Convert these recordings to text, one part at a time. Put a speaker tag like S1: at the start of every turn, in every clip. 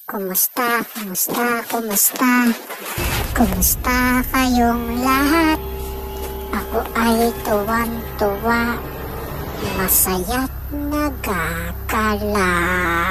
S1: Kumusta? Kumusta? Kumusta? Kumusta kayong lahat? Ako ay tuwan-tuwa, masaya't nagagalak.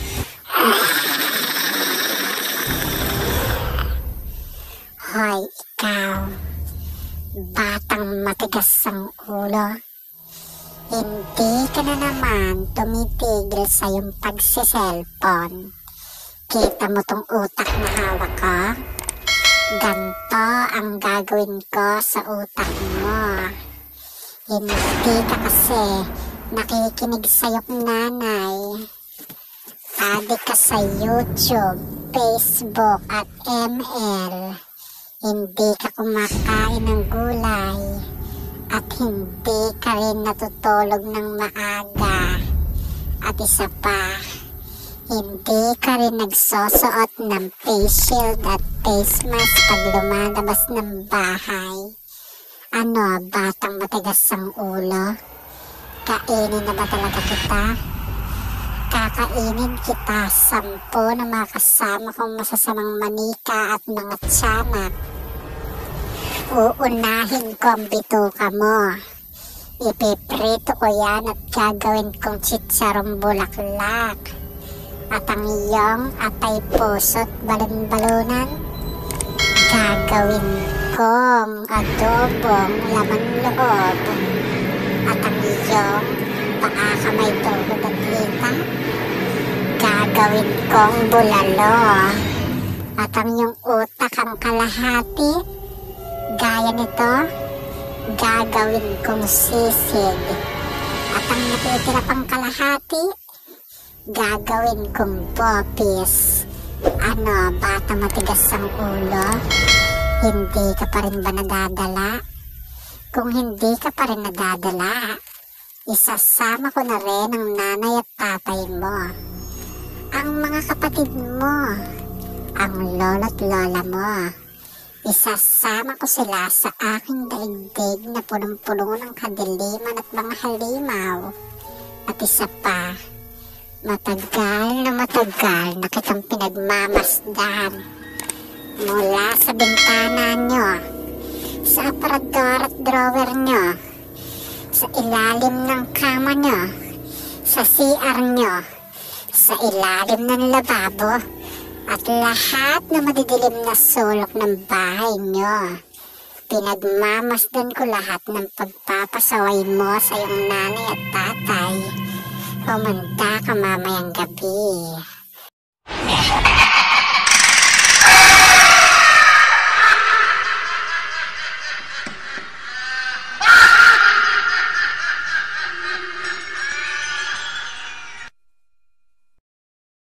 S1: Hoy, ikaw, batang matigas ang ulo. Hindi ka na naman tumitigil sa iyong pagsiselfon. Kita mo tong utak na hawak ko? Ganto ang gagawin ko sa utak mo. Hindi ka kasi nakikinig sa iyong nanay. Adik ka sa YouTube, Facebook at ML. Hindi ka kumakain ng gulay. At hindi ka rin natutulog ng maaga. At isa pa, hindi ka rin nagsusuot ng face shield at face mask pag lumalabas ng bahay. Ano, batang matigas ang ulo? Kainin na ba talaga kita? Kakainin kita 10 na mga kasama kong masasamang manika at mga tiyanak. Uunahin ko ang bituka mo. Ipiprito ko yan at gagawin kong chicharong bulaklak. At ang iyong atay puso't balon-balunan, gagawin kong adobong laman loob. At ang iyong baka kamay tuhod at hita, gagawin kong bulalo. At ang iyong utak ang kalahati, gaya nito, gagawin kong sisig. At ang natitira pang kalahati, gagawin kong popis. Ano, bata matigas ang ulo? Hindi ka pa rin ba nadadala? Kung hindi ka pa rin nadadala, isasama ko na rin ang nanay at tatay mo, ang mga kapatid mo, ang lolo't lola mo. Isasama ko sila sa aking daigdig na punong-puno ng kadiliman at mga halimaw. At isa pa, matagal na kitang pinagmamasdan mula sa bintana nyo, sa aparador at drawer nyo, sa ilalim ng kama nyo, sa CR nyo, sa ilalim ng lababo, at lahat na madidilim na sulok ng bahay nyo. Pinagmamasdan ko lahat ng pagpapasaway mo sa iyong nanay at tatay. Humanda ka mamayang gabi.